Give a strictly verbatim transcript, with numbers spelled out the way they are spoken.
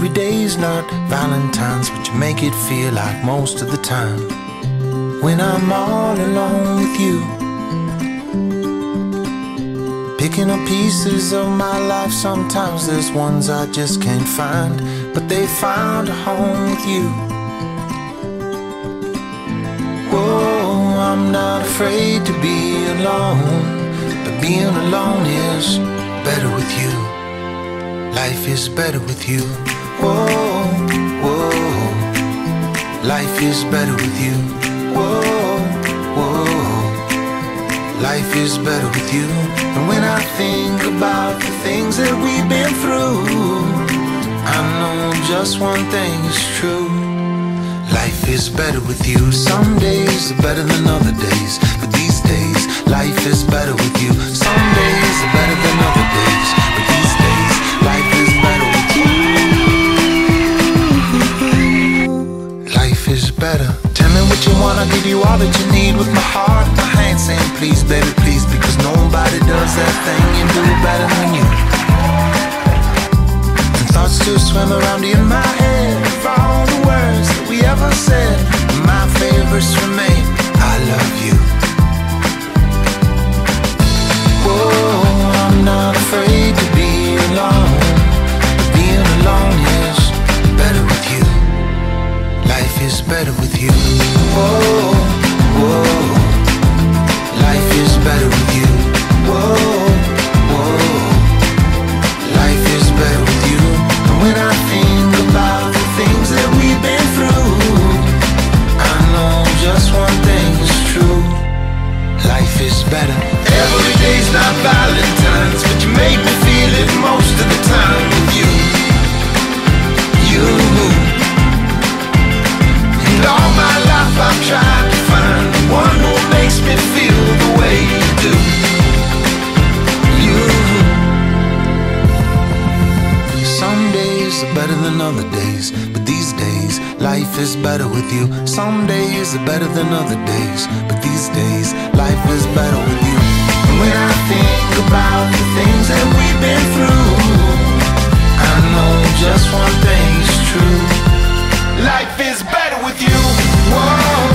Every day's not Valentine's, but you make it feel like most of the time. When I'm all alone with you, picking up pieces of my life, sometimes there's ones I just can't find, but they found a home with you. Whoa, I'm not afraid to be alone, but being alone is better with you. Life is better with you. Whoa, whoa, life is better with you. Whoa, whoa, life is better with you. And when I think about the things that we've been through, I know just one thing is true. Life is better with you. Some days are better than other days, but these days, life is better with you. Some days are better than other days, but these days, life is better with you. Life is better. Tell me what you want, I'll give you all that you need. With my heart in my hand saying please, baby, please, because nobody does that thing you do better than you. And thoughts still swim around in my head of all the words that we ever said. My favorites remain, I love you. Whoa, I'm not afraid to be alone, but being alone is better with you. Life is better with you. Whoa, whoa, life is better with you. Whoa, whoa, life is better with you. And when I think about the things that we've been through, I know just one thing is true. Life is better. Every day's not Valentine's, but you make me feel it most of the time with you. You. And all my life I've tried to find the one who makes me feel the way you do. You. Some days are better than other days, but these days, life is better with you. Some days are better than other days, but these days, life is better with you. And when I think about the things that we've been through, I know just one thing is true. Life is better with you. Whoa.